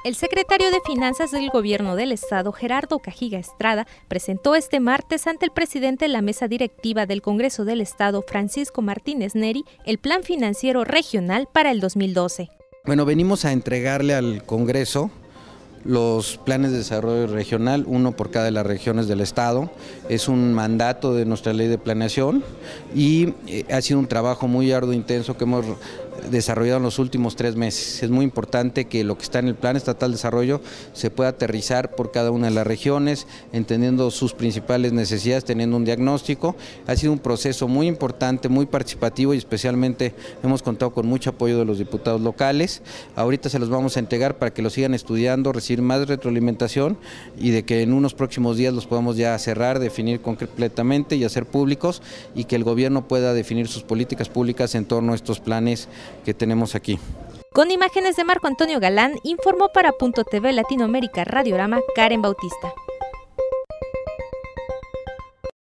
El secretario de Finanzas del Gobierno del Estado, Gerardo Cajiga Estrada, presentó este martes ante el presidente de la mesa directiva del Congreso del Estado, Francisco Martínez Neri, el Plan Financiero Regional para el 2012. Bueno, venimos a entregarle al Congreso los planes de desarrollo regional, uno por cada de las regiones del Estado. Es un mandato de nuestra ley de planeación y ha sido un trabajo muy arduo e intenso que hemos desarrollado en los últimos 3 meses. Es muy importante que lo que está en el Plan Estatal de Desarrollo se pueda aterrizar por cada una de las regiones, entendiendo sus principales necesidades, teniendo un diagnóstico. Ha sido un proceso muy importante, muy participativo y especialmente hemos contado con mucho apoyo de los diputados locales. Ahorita se los vamos a entregar para que lo sigan estudiando, recibir más retroalimentación y de que en unos próximos días los podamos ya cerrar, definir completamente y hacer públicos y que el gobierno pueda definir sus políticas públicas en torno a estos planes que tenemos aquí. Con imágenes de Marco Antonio Galán, informó para Punto TV Latinoamérica Radiorama Karen Bautista.